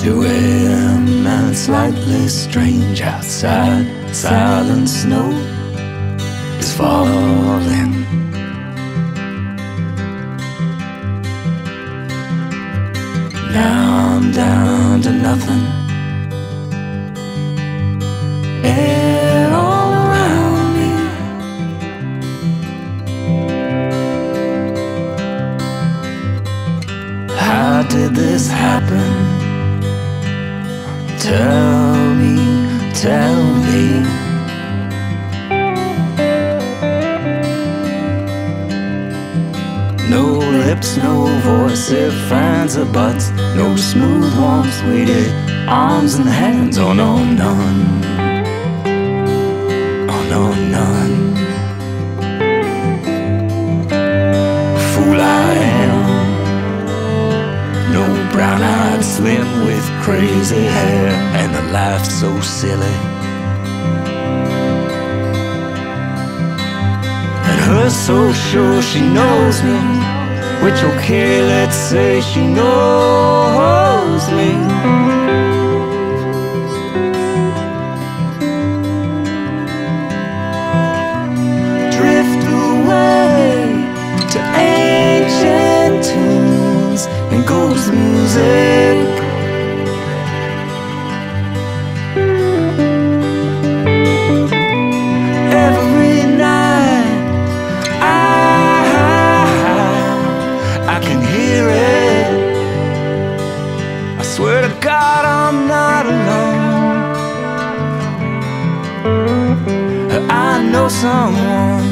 2 a.m. and slightly strange outside. Silent snow is falling. Now I'm down to nothing. Air all around me. How did this happen? Tell me, tell me. No lips, no voice, it finds a butt. No smooth, warm, sweetie arms and hands. Oh no, none. Oh no, none. Fool I am. No brown-eyed slim with crazy hair, and the laugh's so silly. And her so sure she knows me, which okay, let's say she knows me. Drift away to ancient tunes and ghost music. Every night I can hear it. I swear to God I'm not alone. I know someone.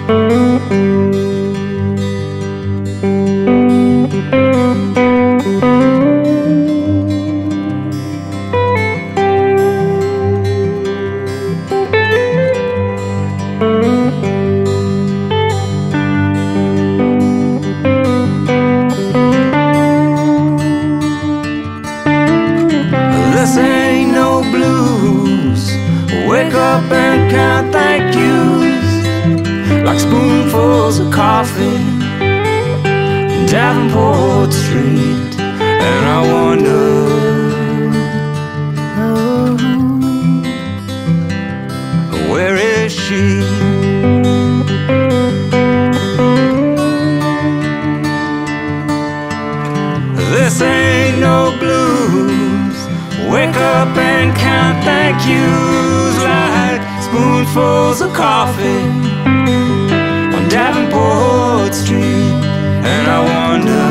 This ain't no blues. Wake up and count thank yous like spoonfuls of coffee in Davenport Street. And I wonder, where is she? This ain't no blues. Wake up and count thank yous like spoonfuls of coffee on Davenport Street. And I wonder,